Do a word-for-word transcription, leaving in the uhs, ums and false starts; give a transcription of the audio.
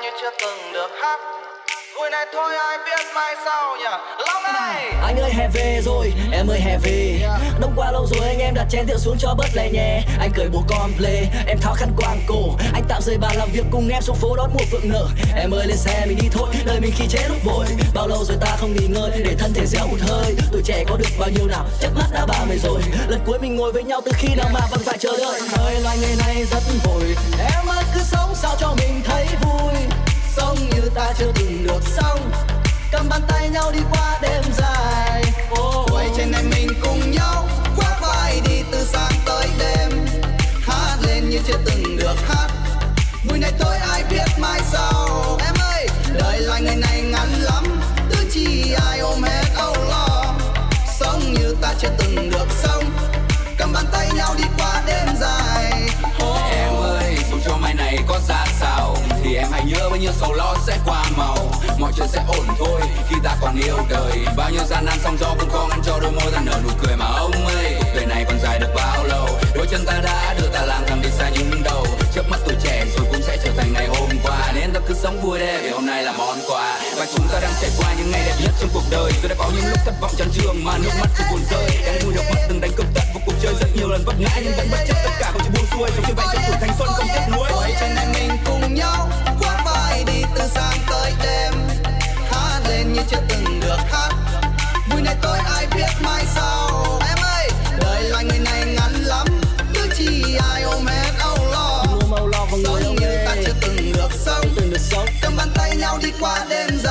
như chưa từng được hát. Vui này thôi ai biết mai sau nhỉ. Long ơi, anh ơi hè về rồi, em ơi hè về. Đông qua lâu rồi anh em đặt chén rượu xuống cho bớt lè nhẹ. Anh cởi bộ comple, em tháo khăn quàng cổ. Anh tạm rời bàn làm việc cùng em xuống phố đón mùa phượng nở. Em ơi lên xe mình đi thôi, đời mình khi chế lúc vội. Bao lâu rồi ta không nghỉ ngơi để thân thể réo một hơi. Tuổi trẻ có được bao nhiêu nào, chớp mắt đã ba mươi rồi. Lần cuối mình ngồi với nhau từ khi nào mà vẫn phải chờ đợi. Thời loài người này rất vội, em ơi cứ sống sao cho mình thấy vui. Sống như ta chưa từng được sống, cầm bàn tay nhau đi qua đêm dài. Oh, quay trên này mình cùng nhau khoác vai đi từ sáng tới đêm, hát lên như chưa từng được hát. Vui này thôi ai biết mai sau. Em ơi, đời loài người này ngắn lắm, cứ chi ai ôm hết âu lo. Sống như ta chưa từng được sống, cầm bàn tay nhau đi qua đêm dài. Oh. Em ơi, dù cho mai này có ra sao thì em hãy nhớ bao nhiêu sầu lo sẽ qua màu. Mọi chuyện sẽ ổn thôi khi ta còn yêu đời. Bao nhiêu gian nan sóng gió cũng khó ngăn cho đôi môi ta nở nụ cười mà ông ơi. Đời này còn dài được bao lâu, đôi chân ta đã đưa ta lang thang đi xa những đầu. Trước mắt tuổi trẻ rồi cũng sẽ trở thành ngày hôm qua, nên ta cứ sống vui đi vì hôm nay là món quà. Và chúng ta đang trải qua những ngày đẹp nhất trong cuộc đời. Rồi đã có những lúc thất vọng chán chường mà nước mắt không buồn rơi. Đang vui được mất từng đánh cực tận vào cuộc chơi rất nhiều lần vấp ngã nhưng vẫn bất chấp tất cả không chịu buông xuôi. Sống như vậy trong tuổi thanh xuân không tiếc nuối. Quay trên này mình cùng nhau khoác vai đi từ sáng tới đêm, hát lên như chưa từng được hát. Vui này tôi ai biết mai sau. Em ơi, đời loài người này ngắn lắm, cứ chi ai ôm hết âu lo. Sống như ta chưa từng được sống, cầm bàn tay nhau đi qua đêm